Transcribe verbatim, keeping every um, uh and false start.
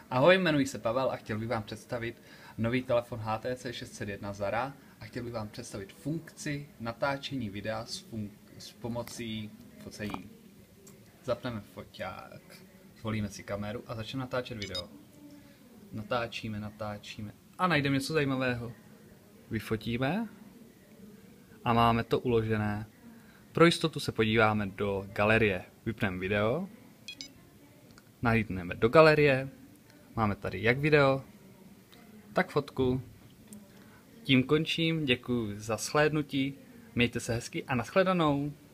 Ahoj, jmenuji se Pavel a chtěl bych vám představit nový telefon H T C šest set jedna Zara a chtěl bych vám představit funkci natáčení videa s, fun- s pomocí focení. Zapneme foťák, zvolíme si kameru a začneme natáčet video. Natáčíme, natáčíme a najdeme něco zajímavého. Vyfotíme a máme to uložené. Pro jistotu se podíváme do galerie. Vypneme video, nahlídneme do galerie. Máme tady jak video, tak fotku. Tím končím, děkuji za shlédnutí, mějte se hezky a nashledanou.